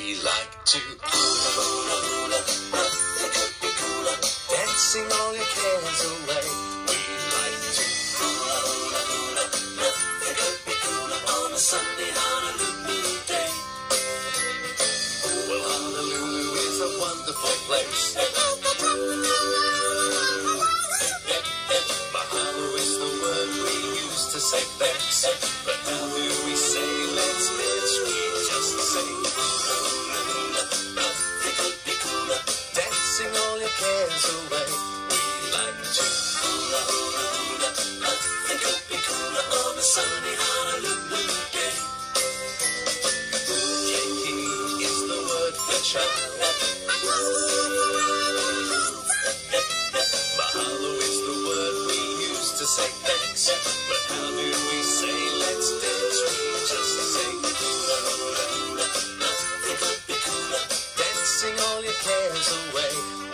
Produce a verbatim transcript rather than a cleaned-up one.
We like to hula, hula, hula, nothing could be cooler. Dancing all your cares away. We like to hula, hula, hula, nothing could be cooler on a Sunday Honolulu day. Well, Honolulu is a wonderful place. Mahaloo is the word we use to say thanks. But how do we say let's bitch? We just say hula, hula, hula, nothing could be cooler. Dancing all your cares away. We like to hula, hula, hula, nothing could be cooler on a sunny Honolulu day. Yankee is the word for child. Mahalo is the word we use to say thanks. But how do we say let's dance? We just say hula, hula, hula, nothing could be cooler. Dancing all your cares away.